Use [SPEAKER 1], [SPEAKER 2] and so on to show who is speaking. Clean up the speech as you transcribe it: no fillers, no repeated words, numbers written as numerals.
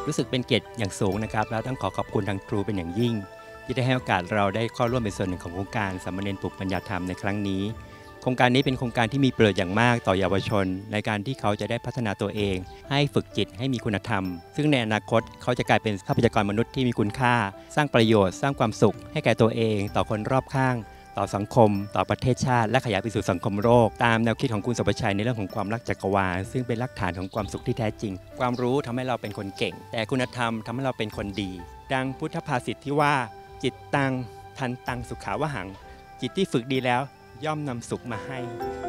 [SPEAKER 1] รู้สึกเป็นเกียรติอย่างสูงนะครับแล้วต้องขอบคุณทางครูเป็นอย่างยิ่งที่ได้ให้โอกาสเราได้เข้าร่วมเป็นส่วนหนึ่งของโครงการสามเณรปลูกปัญญาธรรมในครั้งนี้โครงการนี้เป็นโครงการที่มีประโยชน์อย่างมากต่อเยาวชนในการที่เขาจะได้พัฒนาตัวเองให้ฝึกจิตให้มีคุณธรรมซึ่งในอนาคตเขาจะกลายเป็นทรัพยากรมนุษย์ที่มีคุณค่าสร้างประโยชน์สร้างความสุขให้แก่ตัวเองต่อคนรอบข้างต่อสังคมต่อประเทศชาติและขยายไปสู่สังคมโลกตามแนวคิดของคุณสุภชัยในเรื่องของความรักจักรวาลซึ่งเป็นรากฐานของความสุขที่แท้จริงความรู้ทำให้เราเป็นคนเก่งแต่คุณธรรมทำให้เราเป็นคนดีดังพุทธภาษิตที่ว่าจิตตังทันตังสุขาวหังจิตที่ฝึกดีแล้วย่อมนำสุขมาให้